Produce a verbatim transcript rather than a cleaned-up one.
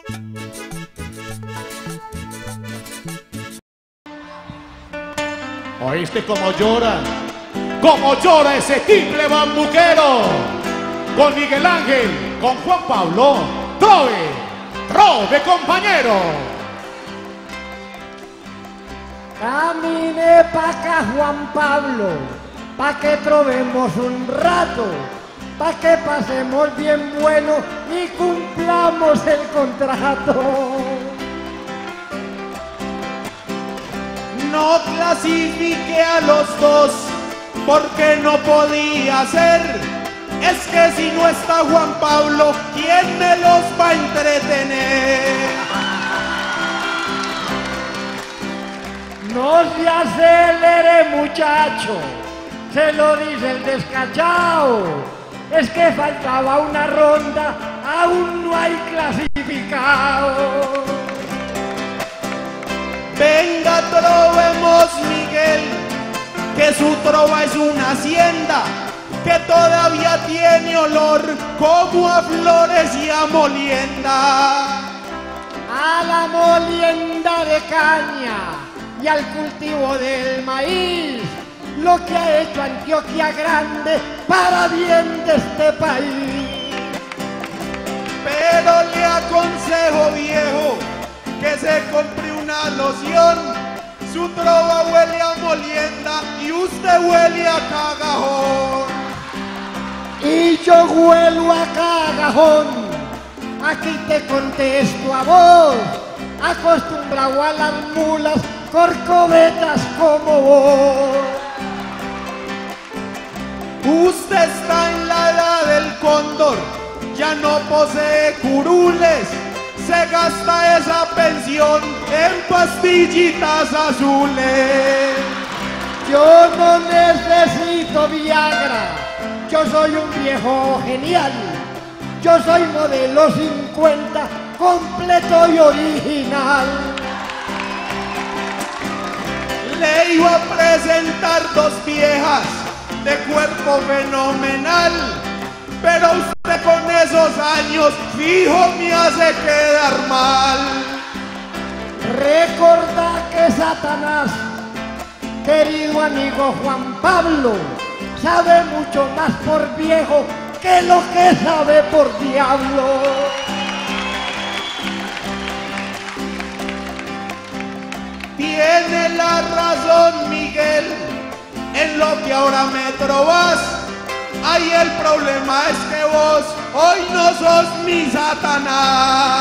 ¿Oíste cómo llora? ¿Cómo llora ese tiple bambuquero? Con Miguel Ángel, con Juan Pablo, trove, trove compañero. Camine pa' acá, Juan Pablo, pa' que trovemos un rato, pa' que pasemos bien bueno y cumplamos el contrato. No clasifique a los dos porque no podía ser. Es que si no está Juan Pablo, ¿quién me los va a entretener? No se acelere, muchacho, se lo dice el descachao. Es que faltaba una ronda, aún no hay clasificado. Venga, trovemos, Miguel, que su trova es una hacienda que todavía tiene olor como a flores y a molienda. A la molienda de caña y al cultivo del maíz, lo que ha hecho Antioquia grande para bien de este país. Pero le aconsejo, viejo, que se compre una loción. Su trova huele a molienda y usted huele a cagajón. Y yo huelo a cagajón, aquí te contesto a vos, acostumbrado a las mulas corcovetas como vos. Usted está en la edad del cóndor, ya no posee curules, se gasta esa pensión en pastillitas azules. Yo no necesito Viagra, yo soy un viejo genial, yo soy modelo cincuenta, completo y original. Le iba a presentar dos viejas de cuerpo fenomenal, pero usted con esos años fijo me hace quedar mal. Recordá que Satanás, querido amigo Juan Pablo, sabe mucho más por viejo que lo que sabe por diablo. Tiene la razón, Miguel, en lo que ahora me trovas. Ay, el problema es que vos hoy no sos mi Satanás.